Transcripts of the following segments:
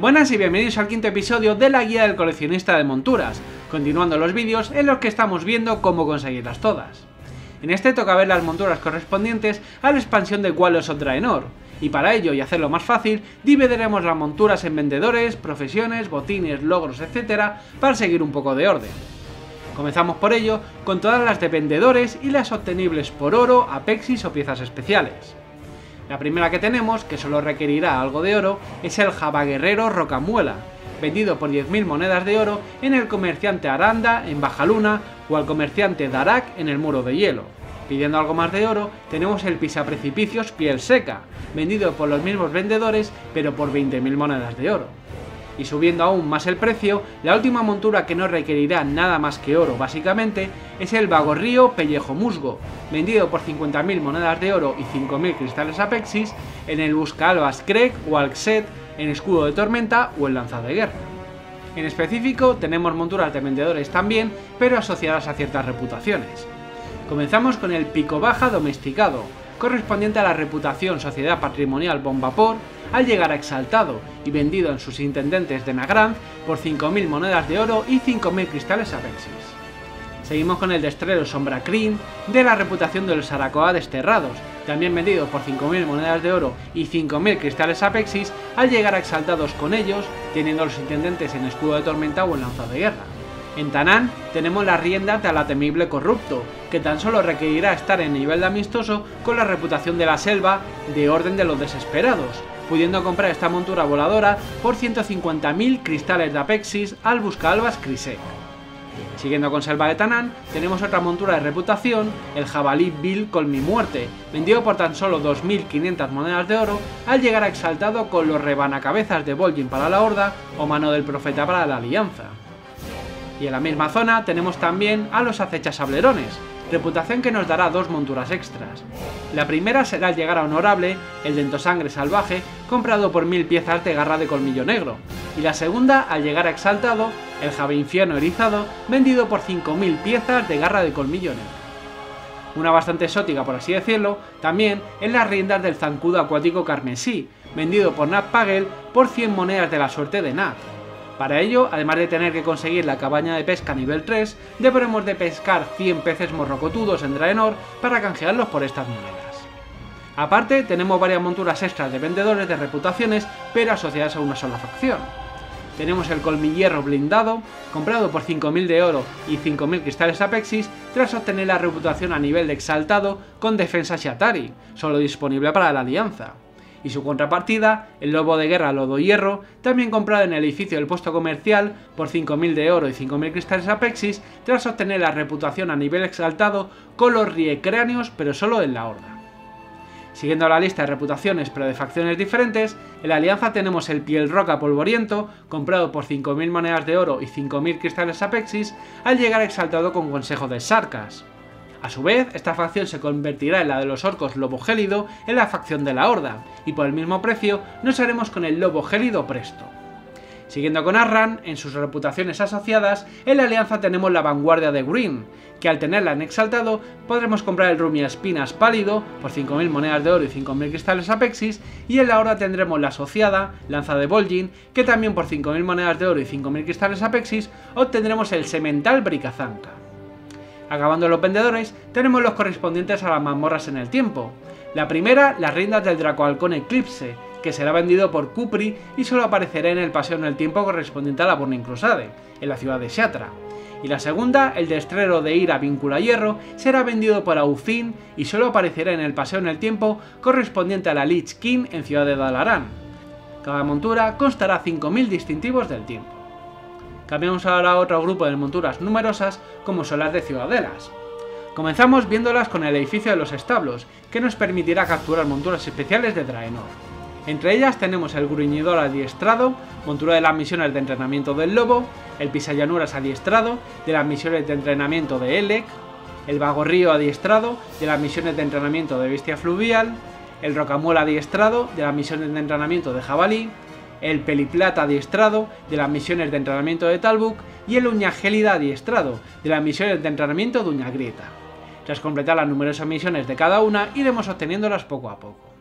Buenas y bienvenidos al quinto episodio de la guía del coleccionista de monturas, continuando los vídeos en los que estamos viendo cómo conseguirlas todas. En este toca ver las monturas correspondientes a la expansión de Walls of Draenor, y para ello y hacerlo más fácil, dividiremos las monturas en vendedores, profesiones, botines, logros, etc. para seguir un poco de orden. Comenzamos por ello con todas las de vendedores y las obtenibles por oro, apexis o piezas especiales. La primera que tenemos, que solo requerirá algo de oro, es el Javaguerrero Rocamuela, vendido por 10.000 monedas de oro en el comerciante Aranda en Baja Luna o al comerciante Darak en el Muro de Hielo. Pidiendo algo más de oro, tenemos el Pisaprecipicios Piel Seca, vendido por los mismos vendedores pero por 20.000 monedas de oro. Y subiendo aún más el precio, la última montura que no requerirá nada más que oro básicamente es el Vagorrío Pellejo Musgo, vendido por 50.000 monedas de oro y 5.000 cristales apexis en el Buscaalbas Kreg o Alxet en Escudo de Tormenta o en Lanza de Guerra. En específico tenemos monturas de vendedores también, pero asociadas a ciertas reputaciones. Comenzamos con el Pico Baja Domesticado, correspondiente a la reputación Sociedad Patrimonial Bombapor, al llegar a Exaltado y vendido en sus intendentes de Nagrand por 5.000 monedas de oro y 5.000 cristales apexis. Seguimos con el Destrero Sombra Kryn, de la reputación de los Arakoa Desterrados, también vendido por 5.000 monedas de oro y 5.000 cristales apexis, al llegar a Exaltados con ellos, teniendo los intendentes en Escudo de Tormenta o en Lanza de Guerra. En Tanán tenemos las riendas de la temible Corrupto, que tan solo requerirá estar en nivel de amistoso con la reputación de la selva de Orden de los Desesperados, pudiendo comprar esta montura voladora por 150.000 cristales de apexis al Buscaalbas Crisek. Siguiendo con Selva de Tanán, tenemos otra montura de reputación, el Jabalí Vil Colmimuerte, vendido por tan solo 2.500 monedas de oro, al llegar a Exaltado con los Rebanacabezas de Vol'jin para la Horda o Mano del Profeta para la Alianza. Y en la misma zona tenemos también a los Acechasablerones, reputación que nos dará dos monturas extras. La primera será al llegar a Honorable, el Dentosangre Salvaje, comprado por 1.000 piezas de garra de colmillo negro, y la segunda al llegar a Exaltado, el Javeinfierno Erizado, vendido por 5.000 piezas de garra de colmillo negro. Una bastante exótica por así decirlo, también es las riendas del Zancudo Acuático Carmesí, vendido por Nat Pagel por 100 monedas de la suerte de Nat. Para ello, además de tener que conseguir la cabaña de pesca nivel 3, deberemos de pescar 100 peces morrocotudos en Draenor para canjearlos por estas monedas. Aparte, tenemos varias monturas extras de vendedores de reputaciones, pero asociadas a una sola facción. Tenemos el Colmillierro Blindado, comprado por 5.000 de oro y 5.000 cristales apexis, tras obtener la reputación a nivel de Exaltado con defensa Shatari, solo disponible para la Alianza. Y su contrapartida, el Lobo de Guerra Lodo Hierro, también comprado en el edificio del puesto comercial por 5.000 de oro y 5.000 cristales apexis, tras obtener la reputación a nivel Exaltado con los Riecráneos, pero solo en la Horda. Siguiendo la lista de reputaciones pero de facciones diferentes, en la Alianza tenemos el Piel Roca Polvoriento, comprado por 5.000 monedas de oro y 5.000 cristales apexis, al llegar a Exaltado con Consejo de Sarkas. A su vez, esta facción se convertirá en la de los orcos Lobo Gélido en la facción de la Horda, y por el mismo precio nos haremos con el Lobo Gélido Presto. Siguiendo con Arran, en sus reputaciones asociadas, en la Alianza tenemos la Vanguardia de Green, que al tenerla en Exaltado podremos comprar el Rumia Espinas Pálido por 5.000 monedas de oro y 5.000 cristales apexis, y en la Horda tendremos la asociada, Lanza de Vol'jin, que también por 5.000 monedas de oro y 5.000 cristales apexis obtendremos el Semental Bricazanca. Acabando los vendedores, tenemos los correspondientes a las mazmorras en el tiempo. La primera, las riendas del Dracohalcón Eclipse, que será vendido por Cupri y solo aparecerá en el paseo en el tiempo correspondiente a la Burning Crusade, en la ciudad de Shatra. Y la segunda, el Destrero de Ira Víncula Hierro, será vendido por Auzin y solo aparecerá en el paseo en el tiempo correspondiente a la Lich King en ciudad de Dalaran. Cada montura constará 5.000 distintivos del tiempo. Cambiamos ahora a otro grupo de monturas numerosas, como son las de ciudadelas. Comenzamos viéndolas con el edificio de los establos, que nos permitirá capturar monturas especiales de Draenor. Entre ellas tenemos el Gruñidor Adiestrado, montura de las misiones de entrenamiento del Lobo, el Pisallanuras Adiestrado, de las misiones de entrenamiento de Elec, el Vagorrío Adiestrado, de las misiones de entrenamiento de Bestia Fluvial, el Rocamuela Adiestrado, de las misiones de entrenamiento de Jabalí, el Peliplata Adiestrado, de las misiones de entrenamiento de Talbuk, y el Uña Gélida Adiestrado, de las misiones de entrenamiento de Uñagrieta. Tras completar las numerosas misiones de cada una, iremos obteniéndolas poco a poco.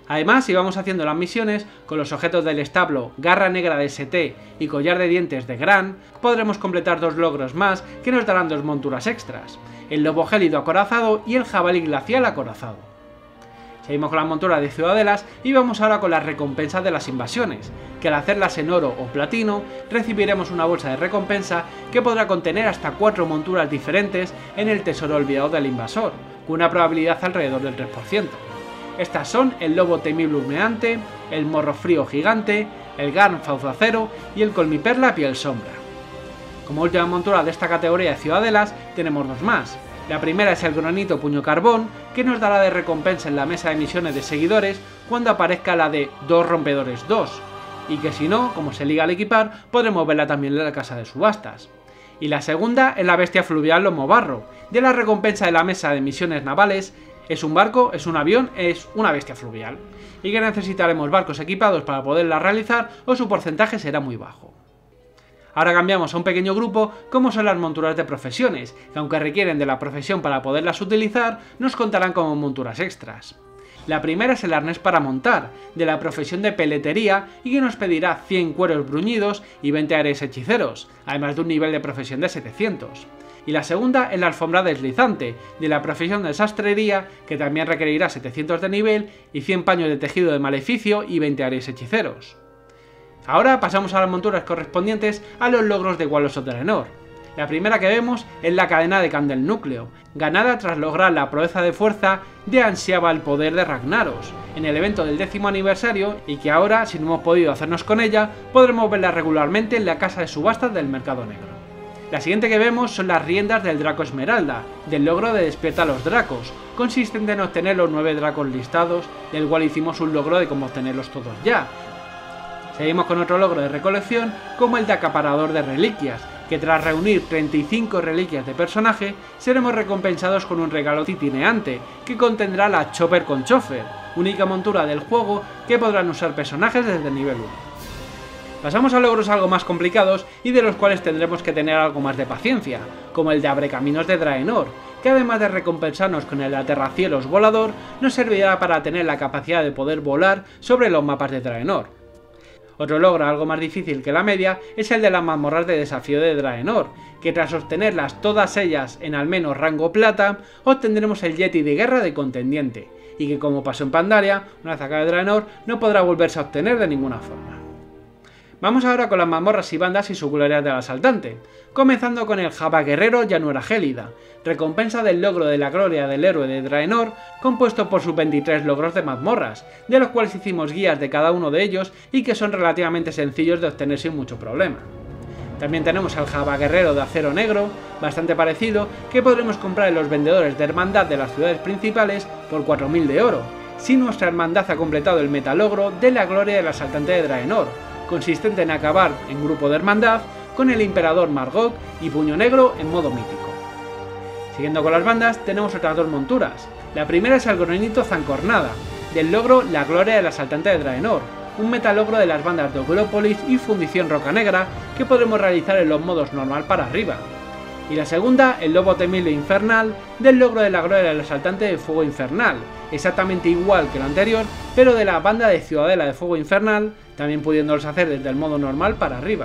Además, si vamos haciendo las misiones, con los objetos del establo, garra negra de ST y collar de dientes de Gran, podremos completar 2 logros más que nos darán 2 monturas extras, el lobo gélido acorazado y el jabalí glacial acorazado. Seguimos con las monturas de ciudadelas y vamos ahora con las recompensas de las invasiones, que al hacerlas en oro o platino, recibiremos una bolsa de recompensa que podrá contener hasta 4 monturas diferentes en el tesoro olvidado del invasor, con una probabilidad alrededor del 3%. Estas son el lobo temible humeante, el morro frío gigante, el Garn fauce acero y el colmiperla piel sombra. Como última montura de esta categoría de ciudadelas tenemos 2 más. La primera es el granito puño carbón, que nos dará de recompensa en la mesa de misiones de seguidores cuando aparezca la de 2 rompedores 2, y que si no, como se liga al equipar, podremos verla también en la casa de subastas. Y la segunda es la bestia fluvial lomo barro, de la recompensa de la mesa de misiones navales. Es un barco, es un avión, es una bestia fluvial, y que necesitaremos barcos equipados para poderla realizar o su porcentaje será muy bajo. Ahora cambiamos a un pequeño grupo como son las monturas de profesiones, que aunque requieren de la profesión para poderlas utilizar, nos contarán como monturas extras. La primera es el arnés para montar, de la profesión de peletería y que nos pedirá 100 cueros bruñidos y 20 aires hechiceros, además de un nivel de profesión de 700. Y la segunda es la alfombra deslizante, de la profesión de sastrería, que también requerirá 700 de nivel y 100 paños de tejido de maleficio y 20 aires hechiceros. Ahora pasamos a las monturas correspondientes a los logros de Walls of Draenor. La primera que vemos es la cadena de Khan del Núcleo, ganada tras lograr la proeza de fuerza de Ansiaba el poder de Ragnaros, en el evento del 10º aniversario, y que ahora, si no hemos podido hacernos con ella, podremos verla regularmente en la casa de subastas del Mercado Negro. La siguiente que vemos son las riendas del Draco Esmeralda, del logro de Despierta a los Dracos, consistente en obtener los 9 dracos listados, del cual hicimos un logro de cómo obtenerlos todos ya. Seguimos con otro logro de recolección, como el de Acaparador de Reliquias, que tras reunir 35 reliquias de personaje, seremos recompensados con un regalo titineante, que contendrá la Chopper con Chofer, única montura del juego que podrán usar personajes desde el nivel 1. Pasamos a logros algo más complicados y de los cuales tendremos que tener algo más de paciencia, como el de Abrecaminos de Draenor, que además de recompensarnos con el aterracielos volador, nos servirá para tener la capacidad de poder volar sobre los mapas de Draenor. Otro logro algo más difícil que la media es el de las mazmorras de desafío de Draenor, que tras obtenerlas todas ellas en al menos rango plata, obtendremos el Yeti de guerra de contendiente, y que como pasó en Pandaria, una vez acá de Draenor, no podrá volverse a obtener de ninguna forma. Vamos ahora con las mazmorras y bandas y su gloria del asaltante, comenzando con el Java Guerrero Llanura Gélida, recompensa del logro de la gloria del héroe de Draenor, compuesto por sus 23 logros de mazmorras, de los cuales hicimos guías de cada uno de ellos y que son relativamente sencillos de obtener sin mucho problema. También tenemos al Java Guerrero de Acero Negro, bastante parecido, que podremos comprar en los vendedores de hermandad de las ciudades principales por 4000 de oro, si nuestra hermandad ha completado el metalogro de la gloria del asaltante de Draenor, consistente en acabar en grupo de hermandad con el Emperador Margok y Puño Negro en modo mítico. Siguiendo con las bandas, tenemos otras 2 monturas. La primera es el Granito Zancornada, del logro La Gloria del Asaltante de Draenor, un metalogro de las bandas de Ogropolis y Fundición Roca Negra que podremos realizar en los modos normal para arriba. Y la segunda, el Lobo Temible Infernal, del logro de la Gloria del Asaltante de Fuego Infernal, exactamente igual que el anterior, pero de la banda de Ciudadela de Fuego Infernal, también pudiéndolos hacer desde el modo normal para arriba.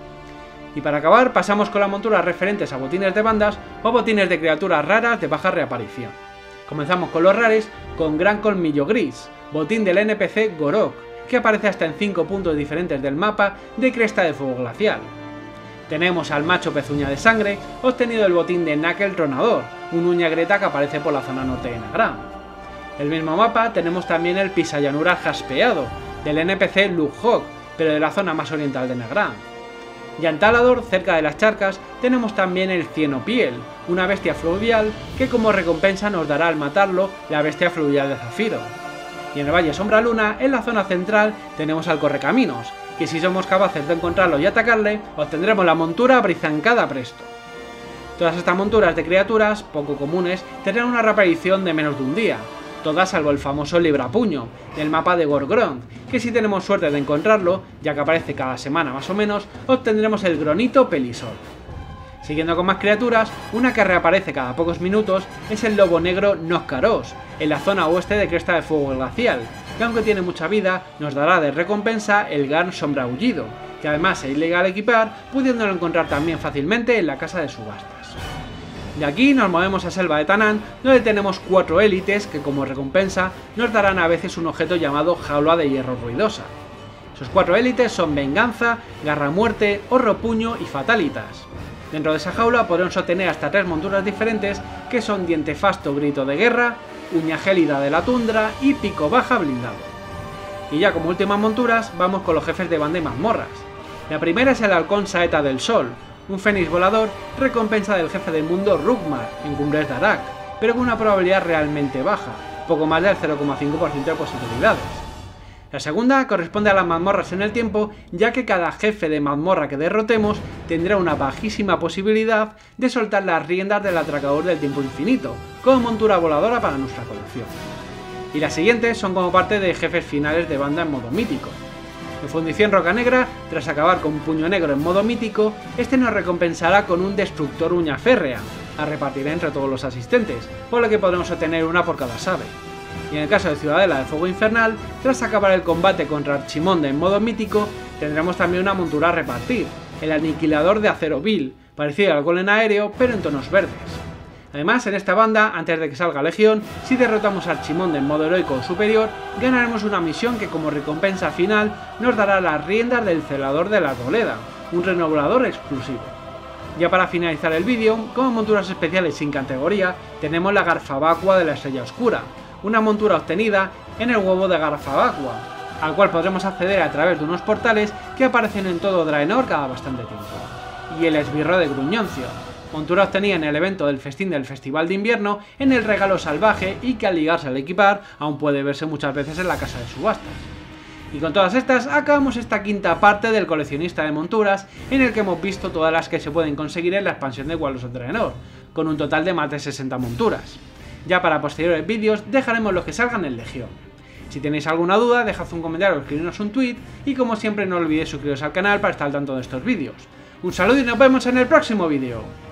Y para acabar, pasamos con las monturas referentes a botines de bandas o botines de criaturas raras de baja reaparición. Comenzamos con los rares con Gran Colmillo Gris, botín del NPC Gorok, que aparece hasta en 5 puntos diferentes del mapa de Cresta de Fuego Glacial. Tenemos al Macho Pezuña de Sangre, obtenido el botín de Knuckle Tronador, un uña greta que aparece por la zona norte de Nagram. En el mismo mapa tenemos también el Pisayanura Jaspeado, del NPC Lughok, pero de la zona más oriental de Nagram. Y en Talador, cerca de las charcas, tenemos también el Cienopiel, una bestia fluvial que como recompensa nos dará al matarlo la bestia fluvial de Zafiro. Y en el Valle Sombra Luna, en la zona central, tenemos al Correcaminos, que si somos capaces de encontrarlo y atacarle, obtendremos la montura Brizancada Presto. Todas estas monturas de criaturas, poco comunes, tendrán una reaparición de menos de un día, todas salvo el famoso Librapuño, del mapa de Gorgrond, que si tenemos suerte de encontrarlo, ya que aparece cada semana más o menos, obtendremos el Gronito Pelisor. Siguiendo con más criaturas, una que reaparece cada pocos minutos es el Lobo Negro Noscaros, en la zona oeste de Cresta de Fuego Glacial, que aunque tiene mucha vida, nos dará de recompensa el Garn Sombra Aullido, que además es ilegal equipar, pudiéndolo encontrar también fácilmente en la casa de subastas. De aquí nos movemos a Selva de Tanaan, donde tenemos 4 élites que como recompensa nos darán a veces un objeto llamado Jaula de Hierro Ruidosa. Sus 4 élites son Venganza, Garra Muerte, Horro Puño y Fatalitas. Dentro de esa jaula podremos obtener hasta 3 monturas diferentes que son Diente Fasto Grito de Guerra, Uña Gélida de la Tundra y Pico Baja Blindado. Y ya como últimas monturas vamos con los jefes de banda y mazmorras. La primera es el Halcón Saeta del Sol, un fénix volador, recompensa del jefe del mundo Rugmar, en Cumbres de Arak, pero con una probabilidad realmente baja, poco más del 0,5% de posibilidades. La segunda corresponde a las mazmorras en el tiempo, ya que cada jefe de mazmorra que derrotemos tendrá una bajísima posibilidad de soltar las riendas del Atracador del Tiempo Infinito, como montura voladora para nuestra colección. Y las siguientes son como parte de jefes finales de banda en modo mítico. En Fundición Roca Negra, tras acabar con Puño Negro en modo mítico, este nos recompensará con un Destructor Uña Férrea, a repartir entre todos los asistentes, por lo que podremos obtener una por cada save. Y en el caso de Ciudadela de Fuego Infernal, tras acabar el combate contra Archimonde en modo mítico, tendremos también una montura a repartir, el Aniquilador de Acero Vil, parecido al Golem Aéreo, pero en tonos verdes. Además, en esta banda, antes de que salga Legión, si derrotamos a Archimonde en modo heroico o superior, ganaremos una misión que como recompensa final nos dará las riendas del Celador de la Arboleda, un renovador exclusivo. Ya para finalizar el vídeo, como monturas especiales sin categoría, tenemos la Garfabaqua de la Estrella Oscura, una montura obtenida en el huevo de Garfabaqua, al cual podremos acceder a través de unos portales que aparecen en todo Draenor cada bastante tiempo. Y el Esbirro de Gruñoncio, montura obtenida en el evento del festín del Festival de Invierno en el Regalo Salvaje y que al ligarse al equipar aún puede verse muchas veces en la casa de subastas. Y con todas estas acabamos esta quinta parte del coleccionista de monturas, en el que hemos visto todas las que se pueden conseguir en la expansión de Walls of Draenor, con un total de más de 60 monturas. Ya para posteriores vídeos dejaremos los que salgan en Legión. Si tenéis alguna duda, dejad un comentario o escribidnos un tweet, y como siempre no olvidéis suscribiros al canal para estar al tanto de estos vídeos. Un saludo y nos vemos en el próximo vídeo.